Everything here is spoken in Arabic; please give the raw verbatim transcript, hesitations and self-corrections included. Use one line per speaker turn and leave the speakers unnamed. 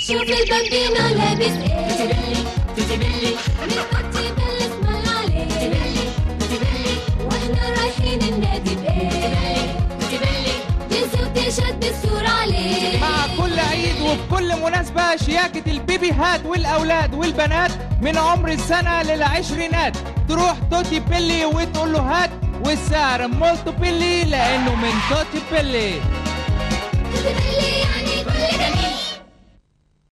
شوف البامبينو لابس ايه، توتي بيلي من توتي بيلي اسمع عليه، توتي بيلي توتي بيلي واحنا رايحين النادي بايه، توتي بيلي جنس وتيشيرت بالصورة عليه.
مع كل عيد وفي كل مناسبة شياكة البيبيهات والأولاد والبنات من عمر السنة للعشرينات تروح توتي بيلي وتقول له هات، والسعر مولتو بيلي لأنه من توتي بيلي.
توتي بيلي يعني كل جميل.